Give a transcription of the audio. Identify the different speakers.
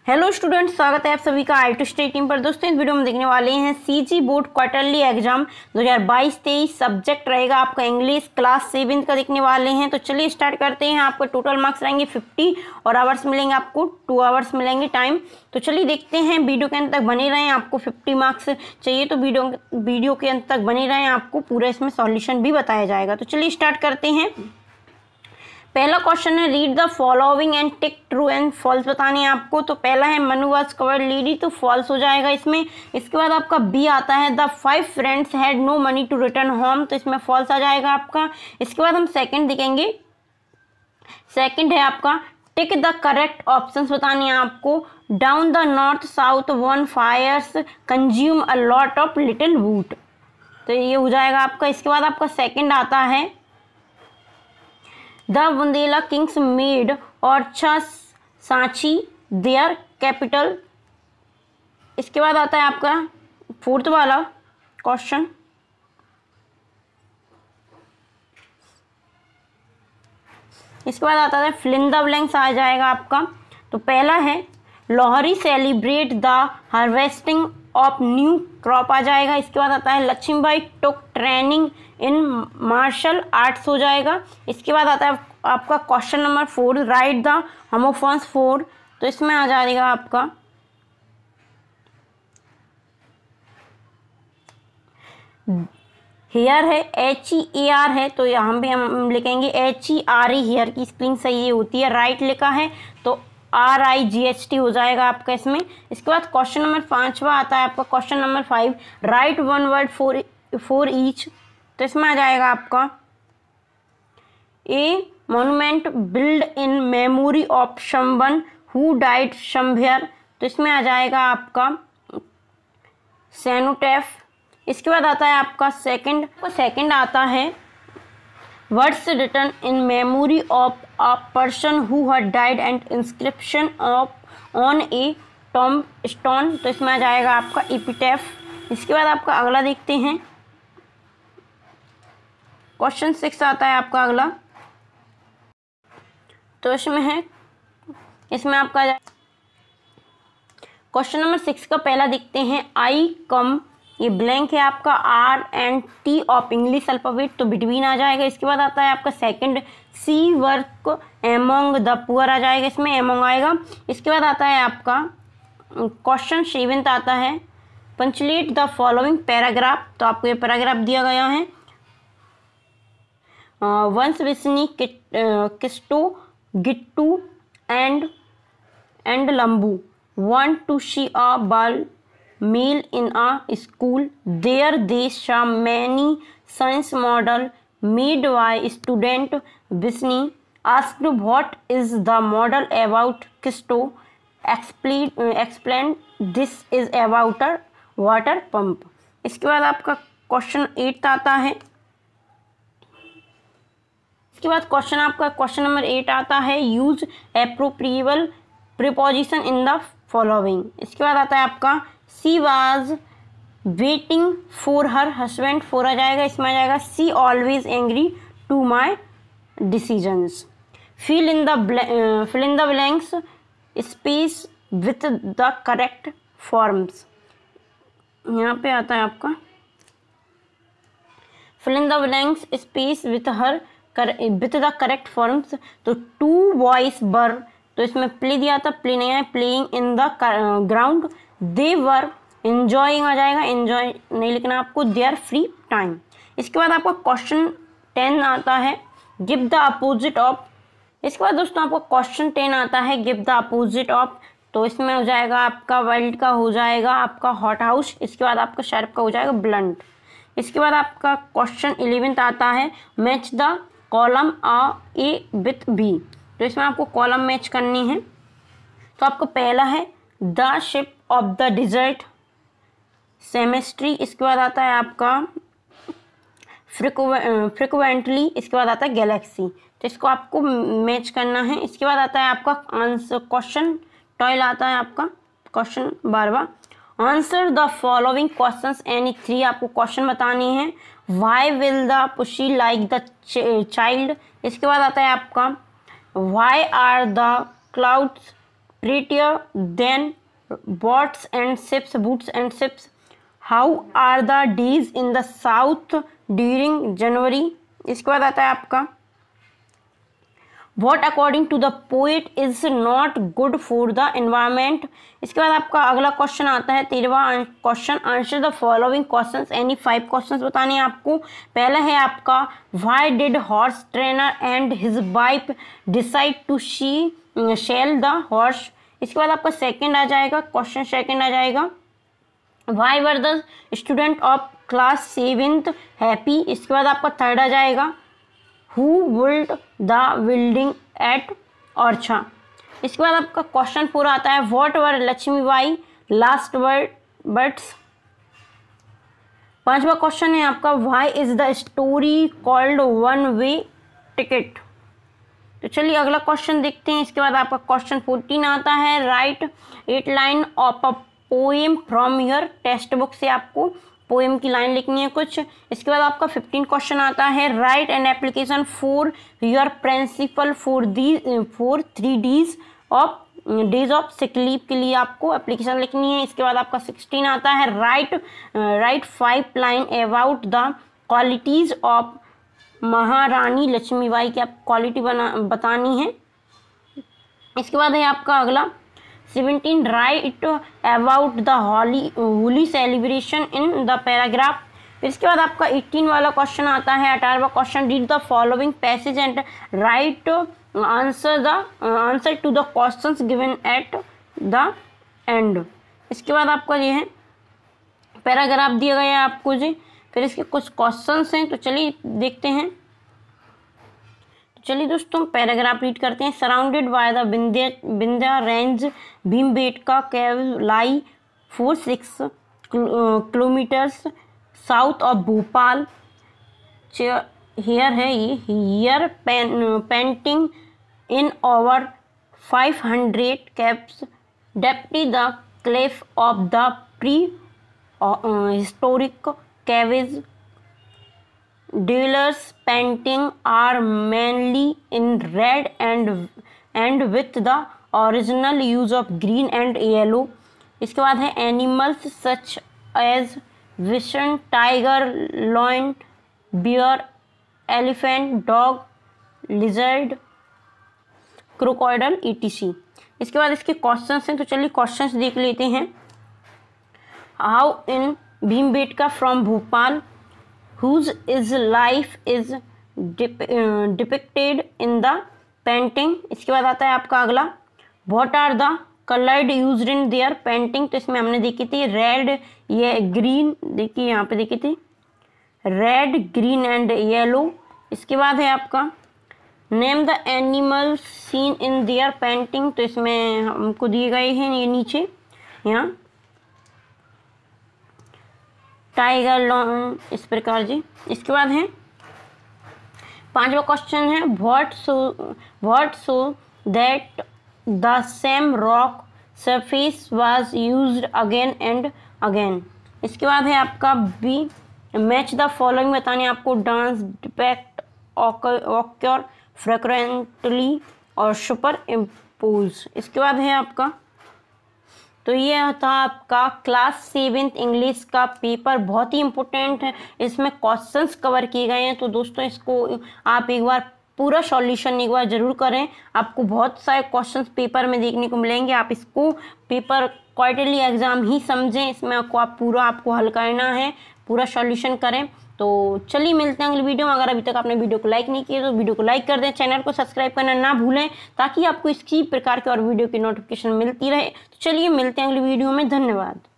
Speaker 1: Hello students, स्वागत है आप सभी का आई टू स्टे टीम पर। दोस्तों इस वीडियो में देखने वाले हैं CG board quarterly exam 2022-23। Subject रहेगा आपका इंग्लिश क्लास 7 का देखने वाले हैं। तो चलिए स्टार्ट करते हैं। आपका टोटल मार्क्स रहेंगे 50 और आवर्स मिलेंगे आपको 2 आवर्स मिलेंगे टाइम। तो चलिए देखते हैं, वीडियो के अंत तक बने रहें। आपको 50 मार्क्स चाहिए तो वीडियो के अंत तक बने रहें, आपको पूरा इसमें सॉल्यूशन भी बताया जाएगा। तो चलिए स्टार्ट करते हैं। पहला क्वेश्चन है read the following and tick true and false बताने हैं आपको। तो पहला है मनु वाज कवर्ड लेडी, तो फॉल्स हो जाएगा इसमें। इसके बाद आपका बी आता है the 5 friends had no money to return home, तो इसमें फॉल्स आ जाएगा आपका। इसके बाद हम सेकंड देखेंगे। सेकंड है आपका टिक द करेक्ट ऑप्शंस बताने हैं आपको। Down the north south one fires consume a lot of little wood, तो ये हो जाएगा आपका। इसके बाद आपका सेकंड आता है द बुंदेला किंग्स मेड और सांची देयर कैपिटल। इसके बाद आता है आपका फोर्थ वाला क्वेश्चन। इसके बाद आता है फिल इन द ब्लैंक्स आ जाएगा आपका। तो पहला है Lohri celebrate the harvesting of new crop आ जाएगा। इसके बाद आता है Lakshmibai took training in martial arts हो जाएगा। इसके बाद आता है आपका question number 4 write the homophones 4, तो इसमें आ जाएगा आपका हेयर है HEAR है, तो यहाँ पे हम लिखेंगे HERE, हेयर की स्पेलिंग सही होती है। राइट लिखा है तो RIGHT हो जाएगा आपका इसमें। इसके बाद क्वेश्चन नंबर 5 आता है आपका question number 5 write one word for each, तो इसमें आ जाएगा आपका a monument build in memory of someone who died somewhere, तो इसमें आ जाएगा आपका सेनोटेफ। इसके बाद आता है आपका सेकंड आता है words written in memory of a person who had died and inscription of on a tomb stone, तो इसमें आ जाएगा आपका एपिटैफ। इसके बाद आपका अगला देखते हैं। क्वेश्चन 6 आता है आपका अगला। तो इसमें आपका क्वेश्चन नंबर 6 का पहला देखते हैं आई कम, ये ब्लैंक है आपका R and T of English alphabet, तो बिटवीन आ जाएगा। इसके बाद आता है आपका second she work among the poor आ जाएगा, इसमें एमोंग आएगा। इसके बाद आता है आपका क्वेश्चन 7 आता है पंचुएट द फॉलोइंग पैराग्राफ, तो आपको ये पैराग्राफ दिया गया है। वंस विस्नी किस्टो गिट्टू and Lambu want to see a ball meal in a school. There they saw many science model made by student. Visni asked what is the model about. Kisto explained this is about a water pump. इसके बाद आपका question 8 आता है। इसके बाद question number 8 आता है use appropriable preposition in the following. इसके बाद आता है आपका she was waiting for her husband, 4 आ जाएगा। इसमें आ जाएगा she always angry to my decisions. Fill in the blanks space with the correct forms, यहाँ पे आता है आपका fill in the blanks space with the correct forms. तो 2 बॉयज वर, तो इसमें प्ले दिया था, प्ले नहीं है, playing in the ground. They were enjoying आ जाएगा, एंजॉय नहीं लिखना आपको, देयर फ्री टाइम। इसके बाद आपका क्वेश्चन 10 आता है गिव द अपोजिट ऑफ। इसके बाद दोस्तों आपका क्वेश्चन 10 आता है गिव द अपोजिट ऑफ, तो इसमें हो जाएगा आपका वर्ल्ड का हो जाएगा आपका हॉट हाउस। इसके बाद आपका शार्प का हो जाएगा ब्लंट। इसके बाद आपका क्वेश्चन 11 आता है match the column A with B, तो इसमें आपको कॉलम मैच करनी है। तो आपको पहला है the ship of the desert सेमेस्ट्री। इसके बाद आता है आपका फ्रिक्वेंटली। इसके बाद आता है गैलेक्सी, तो इसको आपको मैच करना है। इसके बाद आता है आपका आंसर क्वेश्चन 12 आता है आपका question 12 answer the following questions any 3, आपको क्वेश्चन बतानी है। Why will the pushy like the child. इसके बाद आता है आपका Why are the clouds prettier than boats and ships, boots and ships. How are the days in the south during January? इसके बाद आता है आपका What according to the poet is not good for the environment. इसके बाद आपका अगला question आता है 13वां question, answer the following questions, any 5 questions बताने हैं आपको। पहला है आपका Why did horse trainer and his wife decide to sell the horse? इसके बाद आपका सेकंड आ जाएगा, क्वेश्चन सेकंड आ जाएगा Why were the student of class 7th happy? इसके बाद आपका थर्ड आ जाएगा Who built the building at Orcha? इसके बाद आपका क्वेश्चन पूरा आता है What were Lakshmibai last words? पांचवा क्वेश्चन है आपका Why is the story called one way ticket? तो चलिए अगला क्वेश्चन देखते हैं। इसके बाद आपका क्वेश्चन 14 आता है write 8 line of a poem from your text book से आपको पोएम की लाइन लिखनी है कुछ। इसके बाद आपका 15 क्वेश्चन आता है write an application for your principal for 3 days of sick leave के लिए आपको एप्लीकेशन लिखनी है। इसके बाद आपका 16 आता है write 5 line about the qualities of Maharani Lakshmibai की आप क्वालिटी बतानी है। इसके बाद है आपका अगला 17 write about the Holi celebration in the paragraph. फिर इसके बाद आपका 18 वाला क्वेश्चन आता है 18वां question read the following passage and write answer to the questions given at the end. इसके बाद आपका ये है पैराग्राफ दिया गया है आपको जी। फिर इसके कुछ क्वेश्चंस हैं तो चलिए देखते हैं। चलिए दोस्तों पैराग्राफ रीड करते हैं। Surrounded by the Vindhya range Bhimbetka cave lie 4-6 kilometres south of Bhopal. Here है ये here painting in over 500 caves depict the cliff of the prehistoric caves. Dealers painting are mainly in red and with the original use of green and yellow. इसके बाद है animals such as vixen, tiger, lion, bear, elephant, dog, lizard, crocodile etc. इसके बाद इसके questions हैं तो चलिए questions देख लेते हैं। How in Bhimbetka from Bhopal whose is life is depicted in the painting। इसके बाद आता है आपका अगला what are the colored used in their painting। तो इसमें हमने देखी थी रेड ये ग्रीन, देखिए यहाँ पे देखी थी रेड ग्रीन एंड येलो। इसके बाद है आपका name the animal seen in their painting. तो इसमें हमको दिए गए हैं ये नीचे यहाँ टाइगर लॉन इस प्रकार जी। इसके बाद है 5वां क्वेश्चन है what so that the same rock surface was used again and again. इसके बाद है आपका बी मैच द फॉलोइंग बताने आपको डांस डिपेक्ट ऑक्योर फ्रिक्वेंटली और सुपर इम्पोज। इसके बाद है आपका तो ये था आपका क्लास 7th इंग्लिश का पेपर, बहुत ही इम्पोर्टेंट है। इसमें क्वेश्चंस कवर किए गए हैं तो दोस्तों इसको आप एक बार पूरा सॉल्यूशन एक बार ज़रूर करें। आपको बहुत सारे क्वेश्चंस पेपर में देखने को मिलेंगे। आप इसको पेपर क्वार्टरली एग्ज़ाम ही समझें, इसमें आपको हल करना है, पूरा सॉल्यूशन करें। तो चलिए मिलते हैं अगली वीडियो में। अगर अभी तक आपने वीडियो को लाइक नहीं किया तो वीडियो को लाइक कर दें, चैनल को सब्सक्राइब करना ना भूलें ताकि आपको इसी प्रकार के और वीडियो की नोटिफिकेशन मिलती रहे। तो चलिए मिलते हैं अगली वीडियो में, धन्यवाद।